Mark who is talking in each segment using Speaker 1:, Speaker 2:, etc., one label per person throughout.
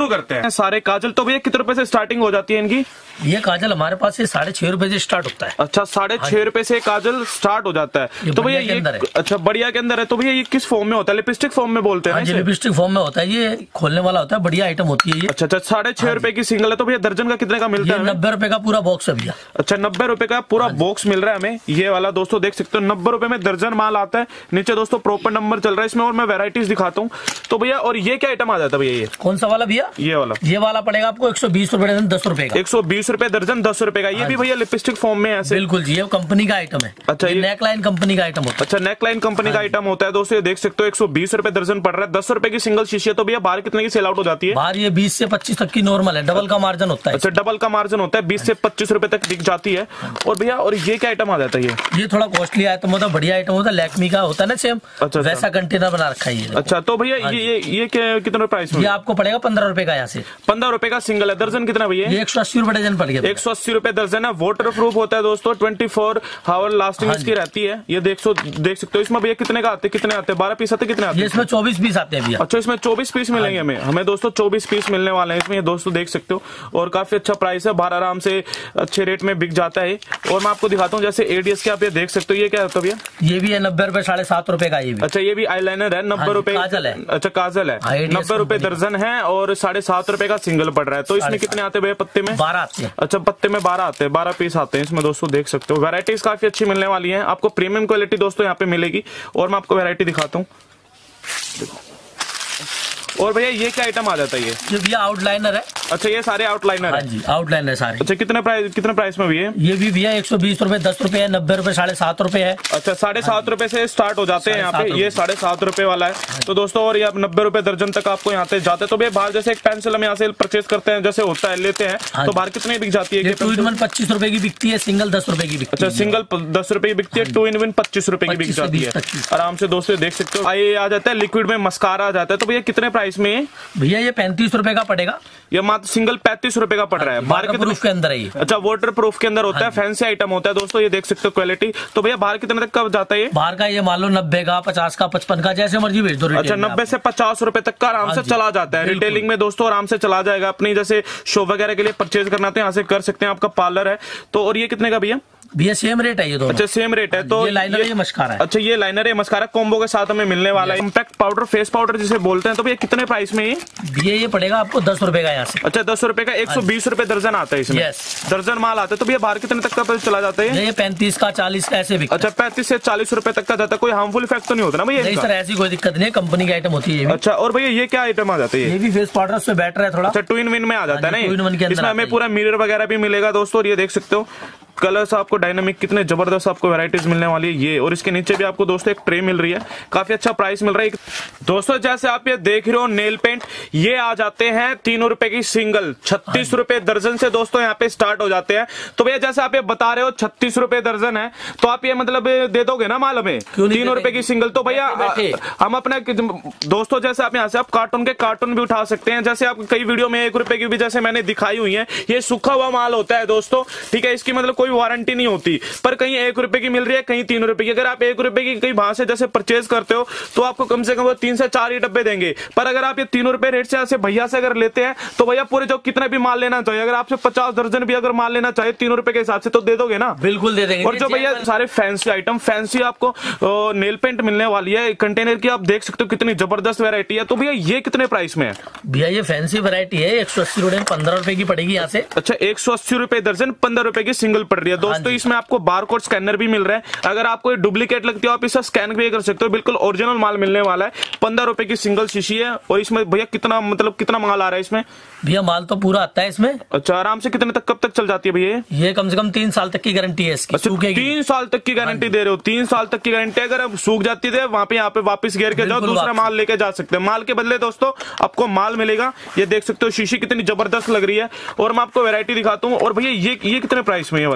Speaker 1: करते हैं सारे काजल। तो भैया कितने रुपए से स्टार्टिंग हो जाती है इनकी?
Speaker 2: ये काजल हमारे पास से 6.5 रुपए से स्टार्ट होता है।
Speaker 1: अच्छा, 6.5 रुपए से काजल स्टार्ट हो जाता है। तो भैया ये अच्छा बढ़िया के अंदर है। तो भैया ये किस फॉर्म में होता है? लिपस्टिक फॉर्म में बोलते हैं?
Speaker 2: लिपस्टिक फॉर्म में होता है, ये खोलने वाला होता है, बढ़िया आइटम होती है ये।
Speaker 1: अच्छा, 6.5 रुपए की सिंगल है। तो भैया दर्जन का कितने का मिलता है?
Speaker 2: 90 रुपए का पूरा बॉक्स है भैया।
Speaker 1: अच्छा, 90 रुपए का पूरा बॉक्स मिल रहा है हमें ये वाला। दोस्तों देख सकते हो 90 रुपए में दर्जन माल आता है। नीचे दोस्तों प्रॉपर नंबर चल रहा है इसमें, और मैं वेराइटीज दिखाता हूँ। तो भैया और ये क्या आइटम आ जाता है भैया? ये
Speaker 2: कौन सा वाला भैया?
Speaker 1: ये वाला
Speaker 2: पड़ेगा आपको 120 रुपए दर्जन, 10 रुपए का।
Speaker 1: 120 रुपए दर्जन, 10 रुपए का। ये भी भैया लिपस्टिक फॉर्म में ऐसे?
Speaker 2: बिल्कुल जी, ये कंपनी का आइटम है।
Speaker 1: अच्छा, ये
Speaker 2: नेकलाइन कंपनी का आइटम होता है।
Speaker 1: अच्छा, नेकलाइन कंपनी का आइटम होता है दोस्तों। ये देख सकते हो 120 रुपए दर्जन पड़ रहा है। 10 रुपए की सिंगल शीशी है। तो भैया बाहर कितने की सेल आउट हो जाती है?
Speaker 2: बाहर ये 20 से 25 तक की नॉर्मल है, डबल का मार्जिन होता है।
Speaker 1: अच्छा, डबल का मार्जिन होता है, 20 से 25 रुपए तक बिक जाती है। और भैया और ये क्या आइटम आ जाता है? ये
Speaker 2: थोड़ा कॉस्टली आइटम होता है, बढ़िया आइटम होता है, लैक्मी का होता है ना सेम। अच्छा, वैसा कंटेनर बना रखा है।
Speaker 1: अच्छा, तो भैया ये कितना प्राइस में?
Speaker 2: ये आपको पड़ेगा 15 रुपए का। यहाँ से
Speaker 1: 15 रुपए का सिंगल है। दर्जन कितना भैया?
Speaker 2: 180 रुपए दर्जन पड़ गया।
Speaker 1: 180 रुपए दर्जन है। वाटर प्रूफ होता है दोस्तों, 24 आवर लास्टिंग इसकी रहती है। ये देख सकते हो। इसमें भैया कितने का आते हैं? कितने आते हैं? 12 पीस आते हैं? कितने आते हैं?
Speaker 2: इसमें 24 पीस आते हैं भैया।
Speaker 1: अच्छा, इसमें 24 पीस मिलेंगे हमें दोस्तों। 24 पीस मिलने वाले हैं इसमें, ये दोस्तों देख सकते हो। और काफी अच्छा प्राइस है, बाहर आराम से अच्छे रेट में बिक जाता है। और मैं आपको दिखाता हूँ जैसे एडीएस के, आप ये देख सकते हो। ये क्या होता है भैया?
Speaker 2: ये भी है 90 रुपए, 7.5 रुपए का। ये भी
Speaker 1: अच्छा, ये भी आईलाइनर है, 90 रुपए।
Speaker 2: काजल है।
Speaker 1: अच्छा, काजल है, 90 रुपए दर्जन है और 7.5 रुपए का सिंगल पड़ रहा है। तो इसमें कितने आते हैं भैया पत्ते में?
Speaker 2: 12 आते हैं।
Speaker 1: अच्छा, पत्ते में 12 आते हैं, 12 पीस आते हैं इसमें दोस्तों देख सकते हो। वैरायटीज काफी अच्छी मिलने वाली है आपको, प्रीमियम क्वालिटी दोस्तों यहाँ पे मिलेगी। और मैं आपको वैरायटी दिखाता हूँ। और भैया ये क्या आइटम आ जाता है? ये
Speaker 2: भैया आउटलाइनर है।
Speaker 1: अच्छा, ये सारे आउटलाइनर है?
Speaker 2: जी, आउटलाइनर सारे।
Speaker 1: अच्छा, कितने प्राइस में भैया?
Speaker 2: ये भी भैया 120 रुपए, 10 रुपए है, 90 रुपए, 7.5 रुपए है।
Speaker 1: अच्छा, 7.5 रुपए से स्टार्ट हो जाते हैं यहाँ पे। ये 7.5 रुपए वाला है। तो दोस्तों और ये 90 रुपए दर्जन तक आपको यहाँ पे जाते हैं। तो भैया बाहर जैसे एक पेंसिल हम यहाँ से परचेज करते हैं, जैसे होता है लेते हैं, तो बाहर कितने बिक जाती है?
Speaker 2: 2 in 1 25 रुपए की बिकती है, सिंगल 10 रुपए की बिकती है।
Speaker 1: अच्छा, सिंगल 10 रुपए की बिकती है, 2 in 1 25 रुपए की बिक जाती है आराम से दोस्तों देख सकते हो। ये आ जाता है लिक्विड में, मस्कारा आ जाता है। तो भैया कितने प्राइस में?
Speaker 2: भैया ये 35 रुपए का पड़ेगा।
Speaker 1: ये मात्र सिंगल 35 रुपए का पड़ रहा है।
Speaker 2: वाटर प्रूफ के अंदर है।
Speaker 1: अच्छा, वाटर प्रूफ के अंदर होता है, फैंसी आइटम होता है दोस्तों। ये देख सकते हो क्वालिटी। तो भैया बाहर कितने तक का जाता है?
Speaker 2: बाहर का ये मान लो 90 का, 50 का, 55 का, जैसे मर्जी भेज दो।
Speaker 1: अच्छा, 90 से 50 रुपए तक का आराम से चला जाता है। रिटेलिंग में दोस्तों आराम से चला जाएगा। अपनी जैसे शो वगैरह के लिए परचेज करना तो यहाँ से कर सकते हैं, आपका पार्लर है तो। और ये कितने का भैया?
Speaker 2: भैया सेम रेट है ये दोनों।
Speaker 1: अच्छा, सेम रेट है। तो
Speaker 2: ये लाइनर है, ये मस्कारा है।
Speaker 1: अच्छा, ये लाइनर है, मस्कारा कॉम्बो के साथ हमें मिलने वाला है। इम्पैक्ट पाउडर, फेस पाउडर जिसे बोलते हैं। तो भैया कितने प्राइस में
Speaker 2: ये पड़ेगा आपको 10 रुपए का यहाँ से।
Speaker 1: अच्छा, 10 रुपए का। 120 रुपए दर्जन आता है इसमें। दर्जन माल आता है। तो भैया बाहर कितने तक का चला जाता है?
Speaker 2: ये 35 का, 40 का ऐसे बिकता है।
Speaker 1: अच्छा, 35 से 40 रुपए तक का जाता है। कोई हार्मफुल इफेक्ट तो नहीं होता ना भैया?
Speaker 2: नहीं सर, ऐसी कोई दिक्कत नहीं, कंपनी की आइटम होती है।
Speaker 1: अच्छा, और भैया ये क्या आइटम आ जाता है?
Speaker 2: ये भी फेस पाउडर से बेटर है थोड़ा।
Speaker 1: अच्छा, 2 in 1 में आ जाता है ना? इसमें हमें पूरा मिरर वगैरह भी मिलेगा दोस्तों। और ये देख सकते हो कलर्स आपको डायनामिक, कितने जबरदस्त आपको वैरायटीज मिलने वाली है ये। और इसके नीचे भी आपको दोस्तों एक ट्रे मिल रही है, काफी अच्छा प्राइस मिल रहा है दोस्तों। जैसे आप ये देख रहे हो नेल पेंट, ये आ जाते हैं 3 रुपए की सिंगल, 36 रुपए दर्जन से दोस्तों यहाँ पे स्टार्ट हो जाते हैं। तो भैया जैसे आप ये बता रहे हो 36 रुपए दर्जन है, तो आप ये मतलब दे दोगे ना माल हमें? 3 रुपए की सिंगल। तो भैया हम अपना दोस्तों जैसे आप यहाँ से आप कार्टून के कार्टून भी उठा सकते हैं। जैसे आप कई वीडियो में 1 रुपए की भी जैसे मैंने दिखाई हुई है, ये सूखा हुआ माल होता है दोस्तों, ठीक है। इसकी मतलब कोई वारंटी नहीं होती, पर कहीं 1 रुपए की मिल रही है, कहीं 3 रुपए की। अगर आप 1 रुपए की कहीं वहां से जैसे परचेज करते हो तो आपको कम से कम वो 3 से 4 ही डब्बे देंगे। पर अगर आप ये 3 रुपए रेट से ऐसे भैया से अगर लेते हैं तो भैया पूरे जो कितना भी माल लेना चाहिए, अगर आपसे 50 दर्जन भी अगर माल लेना चाहिए 3 रुपए के हिसाब से, तो दे दोगे ना?
Speaker 2: बिल्कुल दे देंगे।
Speaker 1: और जो भैया सारे फैंसी आइटम, फैंसी आपको नेल पेंट मिलने वाली है कंटेनर की, आप देख सकते हो कितनी जबरदस्त वैरायटी है। तो भैया ये कितने प्राइस में है?
Speaker 2: भैया ये फैंसी वैरायटी है, 180 रुपए 15 रुपए की पड़ेगी यहाँ से।
Speaker 1: अच्छा, 180 रुपए दर्जन, 15 रुपए की सिंगल पड़ रही है दोस्तों। इसमें आपको बारकोड स्कैनर भी मिल रहा है। अगर आपको डुप्लीकेट लगती है आप इसे स्कैन भी कर सकते हो, बिल्कुल ओरिजिनल माल मिलने वाला है। 15 रुपए की सिंगल शीशी है। और इसमें भैया कितना मतलब कितना माल आ रहा है इसमें?
Speaker 2: भैया माल तो पूरा आता है इसमें।
Speaker 1: अच्छा, आराम से कितने तक कब तक चल जाती है भैया?
Speaker 2: ये कम से कम 3 साल तक की गारंटी है इसकी।
Speaker 1: अच्छा, 3 साल तक की गारंटी दे रहे हो? 3 साल तक की गारंटी। अगर अब सूख जाती है वहां पे यहाँ पे वापस घेर के जाओ, दूसरा माल लेके जा सकते हैं। माल के बदले दोस्तों आपको माल मिलेगा। ये देख सकते हो शीशी कितनी जबरदस्त लग रही है। और मैं आपको वैरायटी दिखाता हूँ। और भैया ये कितने प्राइस में है वाली?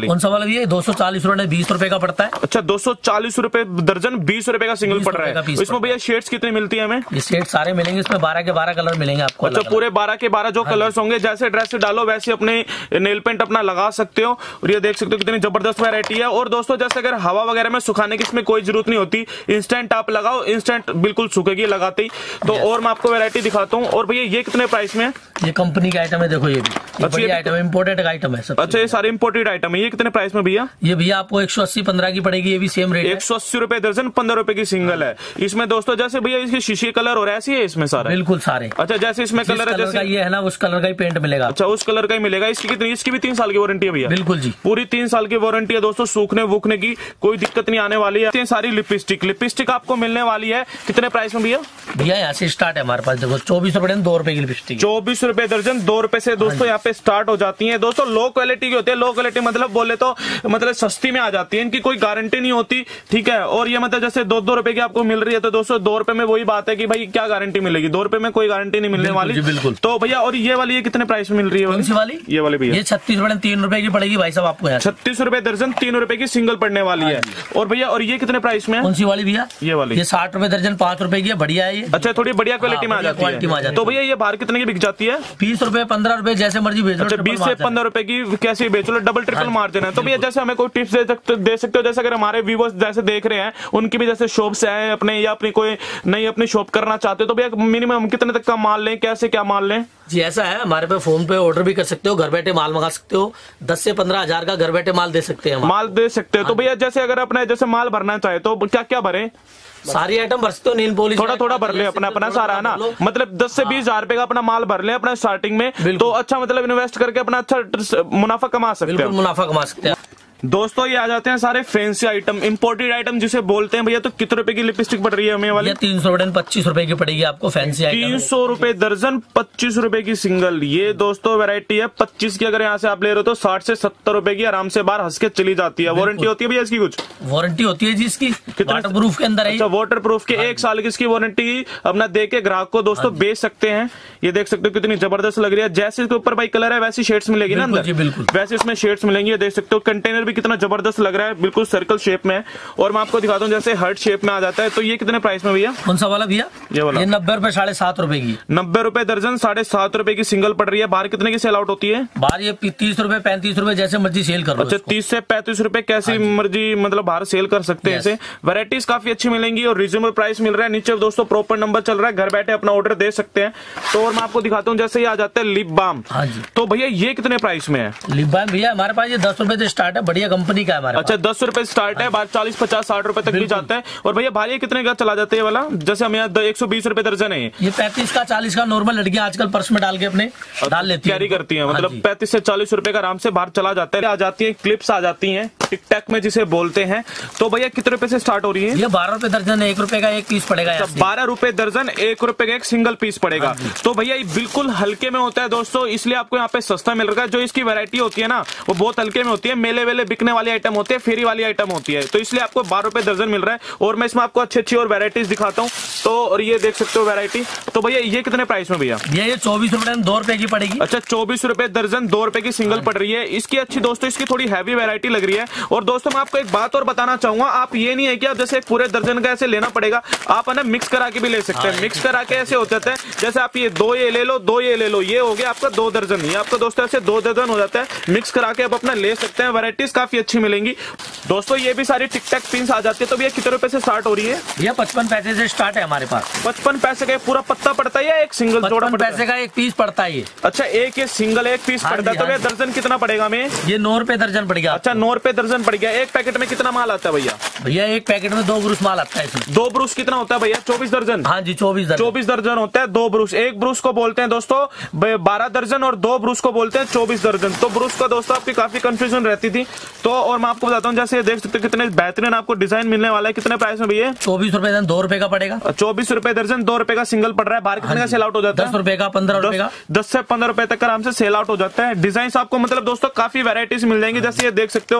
Speaker 1: वाली?
Speaker 2: कौन सा वाला भैया? 240 रुपए 20 रुपए का पड़ता है।
Speaker 1: अच्छा 240 रुपए दर्जन, 20 रुपए का सिंगल पड़ रहा है। इसमें भैया शेड्स कितनी मिलती है हमें?
Speaker 2: ये शेड सारे मिलेंगे इसमें, 12 के 12 कलर मिलेंगे आपको।
Speaker 1: अच्छा पूरे 12 के 12 जो कलर्स होंगे, जैसे ड्रेस डालो वैसे अपने नेल पेंट अपना लगा सकते हो। और ये देख सकते हो कितनी जबरदस्त वैरायटी है। और दोस्तों जैसे अगर हवा वगैरह में सुखाने की इसमें कोई जरूरत नहीं होती, इंस्टेंट आप लगाओ, इंस्टेंट बिल्कुल सूखेगी लगाते ही। तो और मैं आपको वैरायटी दिखाता हूँ। और भैया ये कितने प्राइस में है?
Speaker 2: ये कंपनी का आइटम है, देखो ये भी बढ़िया आइटम है, इम्पोर्टेड आइटम है सब।
Speaker 1: अच्छा ये सारे इम्पोर्टेड आइटम है। ये कितने प्राइस में भैया?
Speaker 2: ये भैया आपको 180 15 की पड़ेगी। ये भी सेम रेट है,
Speaker 1: 180 रुपए दर्जन, 15 रुपए की सिंगल है। इसमें दोस्तों जैसे भैया इसके शीशे कलर हो रहा है, ऐसी है इसमें सारा?
Speaker 2: बिल्कुल सारे।
Speaker 1: अच्छा जैसे इसमें कलर है, जैसे
Speaker 2: ये है ना उस कलर का ही पेंट मिलेगा।
Speaker 1: अच्छा उस कलर का ही मिलेगा। इसकी कितनी? इसकी भी 3 साल की वारंटी है भैया?
Speaker 2: बिल्कुल जी,
Speaker 1: पूरी 3 साल की वारंटी है दोस्तों। सूखने वूखने की कोई दिक्कत नहीं आने वाली है। इतनी सारी लिपस्टिक आपको मिलने वाली है। कितने प्राइस में भैया?
Speaker 2: भैया यहाँ से स्टार्ट है हमारे पास, देखो 24 रुपए 2 रुपए की लिपस्टिक,
Speaker 1: 24 रुपए दर्जन, 2 रुपए से दोस्तों यहाँ पे स्टार्ट हो जाती है। दोस्तों लो क्वालिटी की होती है। लो क्वालिटी मतलब बोले तो मतलब सस्ती में आ जाती है, इनकी कोई गारंटी नहीं होती, ठीक है। और ये मतलब जैसे 2-2 रुपए की आपको मिल रही है, तो दोस्तों 2 रुपए में वही बात है कि भाई क्या गारंटी मिलेगी, 2 रुपए में कोई गारंटी नहीं मिलने वाली।
Speaker 2: बिल्कुल।
Speaker 1: तो भैया और ये वाली ये कितने प्राइस में मिल रही है?
Speaker 2: कौन सी वाली?
Speaker 1: ये वाली भैया?
Speaker 2: ये 36 रुपए 3 रुपए की पड़ेगी भाई साहब आपको।
Speaker 1: 36 रुपए दर्जन, 3 रुपए की सिंगल पड़ने वाली है। और भैया और ये कितने प्राइस में?
Speaker 2: कौन सी वाली भैया?
Speaker 1: ये वाली?
Speaker 2: ये 60 रुपए दर्जन, 5 रुपए की है, बढ़िया है ये।
Speaker 1: अच्छा थोड़ी बढ़िया क्वालिटी में आ जाती है। तो भैया ये बाहर कितने की बिक जाती है?
Speaker 2: 20 रुपए 15 रुपए जैसे मर्जी बेचो।
Speaker 1: अच्छा 20 से 15 रुपए की कैसे बेच लो, डबल ट्रिपल मार्जिन है। तो भैया जैसे हमें कोई टिप्स दे सकते हो, जैसे अगर हमारे व्यूवर्स जैसे देख रहे हैं, उनकी भी जैसे शॉप से आए अपने या अपनी कोई नई अपनी शॉप करना चाहते हो, तो भैया मिनिमम कितने तक का माल लें, कैसे क्या माल लें?
Speaker 2: जी ऐसा है, हमारे पे फोन पे ऑर्डर भी कर सकते हो, घर बैठे माल मंगा सकते हो। 10 से 15 हजार का घर बैठे माल दे सकते हैं,
Speaker 1: माल दे सकते हो। तो भैया जैसे अगर अपने जैसे माल भरना चाहे तो क्या क्या भरे?
Speaker 2: सारी आइटम भर सकते हो, नील पॉलिश
Speaker 1: थोड़ा भर ले अपना सारा है ना, मतलब 10 से 20 हजार रुपए का अपना माल भर ले अपना स्टार्टिंग में, तो अच्छा मतलब इन्वेस्ट करके अपना अच्छा मुनाफा कमा सकते हैं।
Speaker 2: मुनाफा कमा सकते हैं।
Speaker 1: दोस्तों ये आ जाते हैं सारे फैंसी आइटम, इंपोर्टेड आइटम जिसे बोलते हैं। भैया तो कितने रुपए की लिपस्टिक पड़ रही है हमें वाली?
Speaker 2: 300 रुपए 25 रुपए की पड़ेगी आपको फैंसी आइटम।
Speaker 1: 300 रुपए दर्जन, 25 रुपए की सिंगल। ये दोस्तों वैरायटी है 25 की। अगर यहाँ से आप ले रहे हो तो 60 से 70 रुपए की आराम से बाहर हंस के चली जाती है। वारंटी होती है भैया इसकी? कुछ वारंटी
Speaker 2: होती है जी इसकी, वाटर प्रूफ के अंदर है।
Speaker 1: अच्छा वाटर प्रूफ के 1 साल की इसकी वारंटी अपना दे के ग्राहक को दोस्तों बेच सकते हैं। ये देख सकते हो कितनी जबरदस्त लग रही है। जैसे इसके ऊपर भाई कलर है वैसी शेड्स मिलेगी ना अंदर,
Speaker 2: बिल्कुल
Speaker 1: वैसे इसमें शेड्स मिलेंगी। ये देख सकते हो कंटेनर भी कितना जबरदस्त लग रहा है, बिल्कुल सर्कल शेप में है। और मैं आपको दिखाता हूँ जैसे हार्ट शेप में आ जाता है। तो ये कितने प्राइस में भैया?
Speaker 2: कौन सा वाला भैया?
Speaker 1: ये वाला?
Speaker 2: ये 90 रुपए 7.5 रुपए की।
Speaker 1: 90 रुपए दर्जन, 7.5 रुपए की सिंगल पड़ रही है। बाहर कितने की सेल आउट होती है?
Speaker 2: बाहर ये 30 रुपए 35 रुपए जैसे मर्जी सेल कर लो।
Speaker 1: अच्छा 30 से 35 रुपए कैसी मर्जी मतलब बाहर सेल कर सकते हैं इसे। वैरायटीज काफी अच्छी मिलेंगी और रीजनेबल प्राइस मिल रहा है। नीचे दोस्तों प्रॉपर नंबर चल रहा है, घर बैठे अपना ऑर्डर दे सकते हैं। तो और मैं आपको दिखाता हूँ जैसे ये आ जाता है लिप बाम। तो भैया ये कितने प्राइस में है?
Speaker 2: लिप बाम भैया हमारे पास ये 10 रुपए से स्टार्ट है, बढ़िया कंपनी का है हमारे।
Speaker 1: अच्छा 10 रुपए स्टार्ट है, बाहर 40 50 60 रुपए तक भी जाता है। और भैया भारी कितने का चला जाता है ये वाला? जैसे हम यहाँ 120 रुपए दर्जन है। ये
Speaker 2: 35 का 40 का नॉर्मल लड़कियां आजकल पर्स में डाल के अपने डाल लेती है,
Speaker 1: कैरी करती है। मतलब 35 से 40 रुपए का आराम से बाहर चला जाता है। आ जाती है क्लिप्स आ जाती है टिक टैक में जिसे बोलते हैं। तो भैया कितने रुपए से स्टार्ट हो रही है?
Speaker 2: ये 12 रुपए दर्जन, 1 रुपए का 1 पीस पड़ेगा।
Speaker 1: 12 रुपए दर्जन, 1 रुपए का 1 सिंगल पीस पड़ेगा। तो भैया ये बिल्कुल हल्के में होता है दोस्तों, इसलिए आपको यहाँ पे सस्ता मिल रहा है। जो इसकी वैरायटी होती है ना वो बहुत हल्के में होती है, मेले वेले बिकने वाली आइटम होती है, फेरी वाली आइटम होती है। तो इसलिए आपको 12 रुपए दर्जन मिल रहा है। और मैं इसमें आपको अच्छी और वैरायटीज दिखाता हूँ। तो और ये देख सकते हो वैरायटी। तो भैया ये कितने प्राइस में भैया?
Speaker 2: ये 24 रुपए 2 रुपए की पड़ेगी।
Speaker 1: अच्छा 24 रुपए दर्जन, 2 रुपए की सिंगल पड़ रही है। इसकी अच्छी दोस्तों इसकी थोड़ी हैवी वैरायटी लग रही है। और दोस्तों मैं आपको एक बात और बताना चाहूंगा, आप ये नहीं है कि आप जैसे पूरे दर्जन का ऐसे लेना पड़ेगा, आप है ना मिक्स करा के भी ले सकते हैं। मिक्स करा के ऐसे हो जाता है जैसे आप ये 2 ये ले लो, 2 ये ले लो, ये हो गया आपका 2 दर्जन। ये आपका दोस्तों ऐसे 2 दर्जन हो जाता है। मिक्स करा के आप अपना ले सकते हैं। वैरायटीज काफी अच्छी मिलेंगी दोस्तों। ये भी सारी टिक टैक पिन्स आ जाती है। तो भैया कितने रुपए से स्टार्ट हो रही है?
Speaker 2: ये 55 पैसे से स्टार्ट है हमारे पास।
Speaker 1: 55 पैसे का पूरा पत्ता पड़ता है या एक सिंगल जोड़ा?
Speaker 2: 55 पैसे का 1 पीस पड़ता है ये।
Speaker 1: अच्छा एक ये सिंगल 1 पीस पड़ता है। तो भैया दर्जन कितना पड़ेगा हमें?
Speaker 2: ये 9 रुपए दर्जन पड़ गया।
Speaker 1: अच्छा 9 रुपए दर्जन पड़ गया। एक पैकेट में कितना माल आता है भैया?
Speaker 2: भैया एक पैकेट में 2 ब्रूस माल आता है इसमें।
Speaker 1: 2 ब्रूस कितना होता है भैया? 24 दर्जन।
Speaker 2: हाँ जी 24
Speaker 1: दर्जन होता है 2 ब्रूस। एक ब्रूस को बोलते हैं दोस्तों 12 दर्जन और 2 ब्रूस को बोलते हैं 24 दर्जन। तो ब्रूस का दोस्तों आपकी काफी कंफ्यूजन रहती थी। तो और मैं आपको बताता हूँ जैसे देख सकते कितने बेहतरीन आपको डिजाइन मिलने वाला है। कितने प्राइस में भैया?
Speaker 2: 24 रुपए दर्जन, 2 रुपए का पड़ेगा।
Speaker 1: 24 रुपए दर्जन, 2 रुपए का सिंगल पड़ रहा है। बाहर कितने का सेल आउट हो जाता है?
Speaker 2: 10 रुपए का, 15 रुपए का,
Speaker 1: 10 से 15 रुपए तक आराम से सेल आउट हो जाता है। डिजाइन आपको मतलब दोस्तों काफी वैरायटीज मिल जाएंगी। जैसे ये देख सकते हो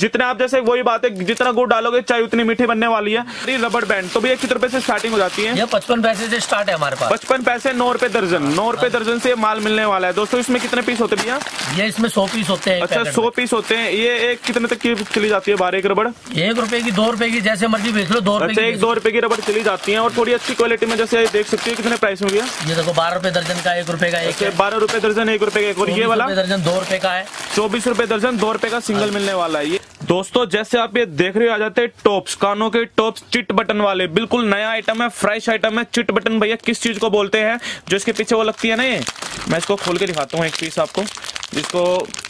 Speaker 1: जितने आप जैसे वही बात है, जितना गुड़ डालोगे चाय उतनी मीठी बनने वाली है। रबड़ बैंड तो भैया कितने रुपए से स्टार्टिंग हो जाती है?
Speaker 2: ये 55 पैसे से स्टार्ट है हमारे पास।
Speaker 1: 55 पैसे, 9 रुपए दर्जन। 9 रुपए दर्जन से माल मिलने वाला है दोस्तों। इसमें कितने पीस होते हैं भैया?
Speaker 2: ये इसमें 100 पीस होते हैं।
Speaker 1: अच्छा 100 पीस होते हैं। ये एक कितने तक की चली जाती है बारीक रबड़?
Speaker 2: 1 रुपए की, 2 रुपए की, जैसे मर्जी बेच लो। 2 रुपए।
Speaker 1: अच्छा 1-2 रुपए की रबड़ चली जाती है और थोड़ी अच्छी क्वालिटी में, जैसे देख सकते हो। कितने प्राइस में भैया?
Speaker 2: ये देखो 12 रुपए दर्जन का, 1 रुपए का एक।
Speaker 1: 12 रुपए दर्जन, 1 रुपए का एक। और ये वाला
Speaker 2: दर्जन 2 रुपए का है।
Speaker 1: 24 रुपए दर्जन, 2 रुपए का सिंगल मिलने वाला है। ये दोस्तों जैसे आप ये देख रहे हो, आ जाते हैं टॉप्स, कानों के टॉप्स चिट बटन वाले। बिल्कुल नया आइटम है, फ्रेश आइटम है। चिट बटन भैया किस चीज को बोलते हैं? जो इसके पीछे वो लगती है ना, ये मैं इसको खोल के दिखाता हूँ एक पीस आपको, जिसको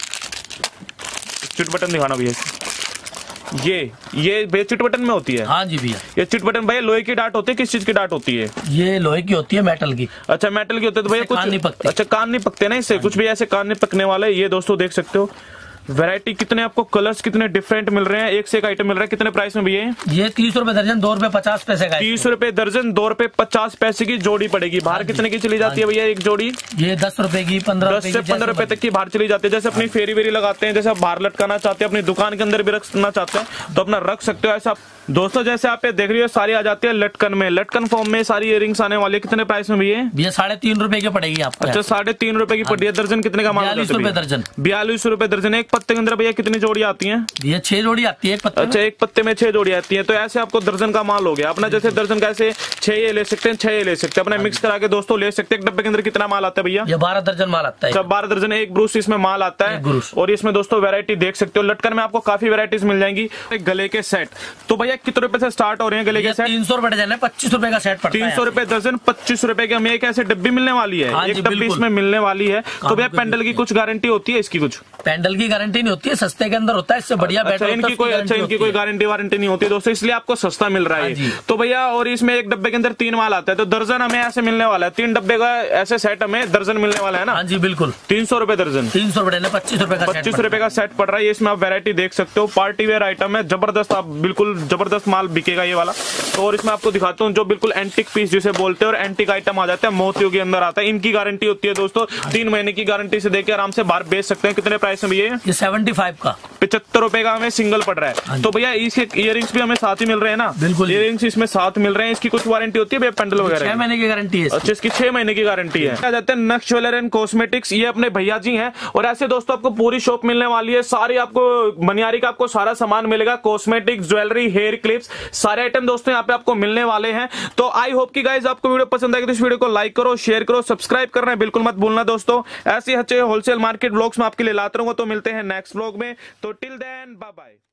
Speaker 1: चिट बटन दिखाना भैया। ये भैया चिट बटन में होती है।
Speaker 2: हाँ जी भैया।
Speaker 1: ये चिट बटन भैया लोहे की डाट होती है, किस चीज की डाट होती है?
Speaker 2: ये लोहे की होती है, मेटल की।
Speaker 1: अच्छा मेटल की होती है। तो भैया कुछ
Speaker 2: कान नहीं पकते।
Speaker 1: अच्छा कान नहीं पकते ना इससे? कुछ भी ऐसे कान नहीं पकने वाला है। ये दोस्तों देख सकते हो वैरायटी कितने, आपको कलर्स कितने डिफरेंट मिल रहे हैं। एक से एक आइटम मिल रहा है। कितने प्राइस में भैया?
Speaker 2: ये 30 रुपए दर्जन, 2 रुपए 50 पैसे का।
Speaker 1: 30 रुपए दर्जन, 2 रुपए 50 पैसे की जोड़ी पड़ेगी। बाहर कितने की चली जाती है भैया एक जोड़ी?
Speaker 2: ये 10 रुपए की, 15
Speaker 1: 10 से 15 रुपए तक की बाहर चली जाती है। जैसे अपनी फेरी वेरी लगाते हैं, जैसे आप बाहर लटकाना चाहते हैं, अपनी दुकान के अंदर भी रखना चाहते हैं तो अपना रख सकते हो ऐसा। दोस्तों जैसे आप ये देख रही हो, सारी आ जाती है लटकन में, लटकन फॉर्म में सारी इयरिंग्स आने वाली है। कितने प्राइस में भैया?
Speaker 2: भैया 3.5 रुपए की पड़ेगी आपको।
Speaker 1: अच्छा 3.5 रुपए की पड़ी है दर्जन। कितने का माल?
Speaker 2: 42 रुपए दर्जन।
Speaker 1: 42 रुपए दर्जन। एक पत्ते के अंदर भैया कितनी जोड़ी आती है?
Speaker 2: ये 6 जोड़ी आती है एक पत्ते।
Speaker 1: अच्छा एक पत्ते में 6 जोड़ी आती है। तो ऐसे आपको दर्जन का माल हो गया अपना। जैसे दर्जन का ऐसे 6 ये ले सकते हैं, 6 ये ले सकते हैं, अपना मिक्स करा के दोस्तों ले सकते हैं। एक डब्बे के अंदर कितना माल आता है भैया?
Speaker 2: ये 12 दर्जन माल आता है।
Speaker 1: 12 दर्जन, एक ब्रूस इसमें माल आता है। और इसमें दोस्तों वैरायटी देख सकते हो। लटकन में आपको काफी वैरायटीज मिल जाएंगी। गले के सेट तो भैया कितने रुपए से स्टार्ट हो रहे हैं गले के सेट?
Speaker 2: 300 रुपए दर्जन है, 25 रुपए का सेट पड़ता है।
Speaker 1: 300 रुपए दर्जन, 25 रुपए की हमें एक ऐसे डब्बी मिलने वाली है। एक डब्बी इसमें मिलने वाली है। तो भैया पेंडल की कुछ गारंटी होती है इसकी? कुछ
Speaker 2: पेंडल की गारंटी नहीं होती है, सस्ते के अंदर होता है, इससे बढ़िया बैटरी।
Speaker 1: इनकी कोई गारंटी वारंटी नहीं होती दोस्तों, इसलिए आपको सस्ता मिल रहा है। तो भैया और इसमें एक डब्बे के अंदर 3 माल आता है, तो दर्जन हमें ऐसे मिलने वाला है। 3 डब्बे का ऐसे सेट हमें दर्जन मिलने वाला है ना?
Speaker 2: हाँ जी बिल्कुल।
Speaker 1: 300 रुपए दर्जन।
Speaker 2: 300 रुपए, 25 रुपए का
Speaker 1: 25 रुपए का सेट पड़ रहा है। इसमें आप वैरायटी देख सकते हो। पार्टी वेयर आइटम है, जबरदस्त। आप बिल्कुल जबरदस्त माल बिकेगा ये वाला। तो और इसमें आपको दिखाता हूँ जो बिल्कुल एंटिक पीस जिसे बोलते हैं, और एंटिक आइटम आ जाता है, मोतियों के अंदर आता है। इनकी गारंटी होती है दोस्तों 3 महीने की गारंटी से देके आराम से बाहर बेच सकते हैं। कितने प्राइस में ये?
Speaker 2: 75 का,
Speaker 1: 75 रुपए का हमें सिंगल पड़ रहा है। तो भैया इसके इयरिंग्स भी हमें साथ ही मिल रहे हैं ना?
Speaker 2: बिल्कुल
Speaker 1: इयरिंग्स इसमें साथ मिल रहे हैं। इसकी कुछ वारंटी होती है भैया पेंडल वगैरह?
Speaker 2: 6 महीने की गारंटी है।
Speaker 1: अच्छा इसकी 6 महीने की गारंटी है। आ जाते हैं नक्श ज्वेलर एंड कॉस्मेटिक्स। ये अपने भैया जी हैं। और ऐसे दोस्तों आपको पूरी शॉप मिलने वाली है। सारी आपको मनियारी का आपको सारा सामान मिलेगा। कॉस्मेटिक्स, ज्वेलरी, हेयर क्लिप्स, सारे आइटम दोस्तों यहाँ पे आपको मिलने वाले हैं। तो आई होप कि गाइज आपको वीडियो पसंद आएगी तो इस वीडियो को लाइक करो, शेयर करो, सब्सक्राइब करना बिल्कुल मत भूलना दोस्तों। ऐसे अच्छे होलसेल मार्केट व्लॉग्स में आपके लिए लाता रहूंगा। तो मिलते हैं नेक्स्ट व्लॉग में। तो टिल देन बाय बाय।